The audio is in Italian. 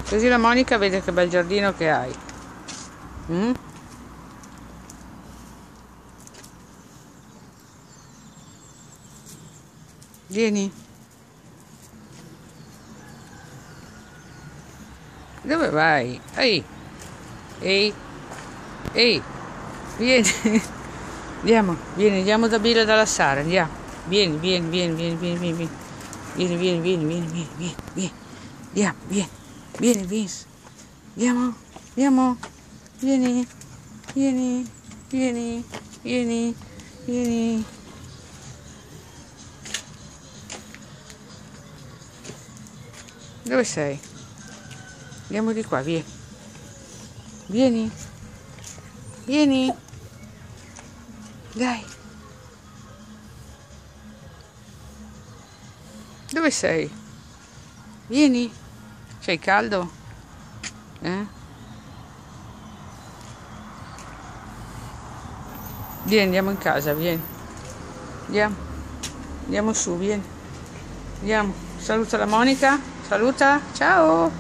Così la Monica vede che bel giardino che hai. Mm? Vieni. Dove vai? Ehi, ehi, ehi, vieni. Andiamo, vieni, andiamo da Bill e da Sara, andiamo. Vieni, vieni, vieni, vieni, vieni, vieni, vieni. Vieni, vieni, vieni, vieni, vieni, vieni, vieni. Andiamo, vieni, vieni, Vince. Andiamo, andiamo. Vieni, vieni, vieni, vieni, vieni. Dove sei? Andiamo di qua, vieni. Vieni. Vieni. Dai. Dove sei? Vieni. C'hai caldo? Vieni, andiamo in casa, vieni. Andiamo. Andiamo su, vieni. Andiamo. Saluta la Monica. Saluta. Ciao.